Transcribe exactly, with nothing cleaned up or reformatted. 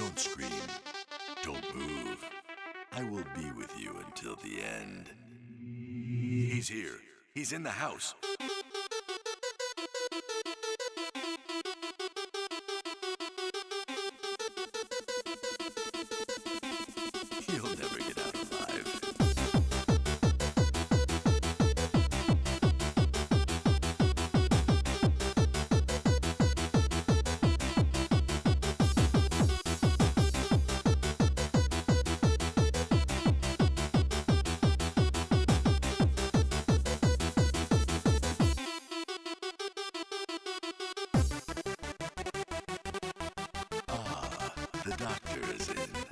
Don't scream. Don't move. I will be with you until the end. He's here. He's in the house. You'll never get out alive. Ah, the doctor is in.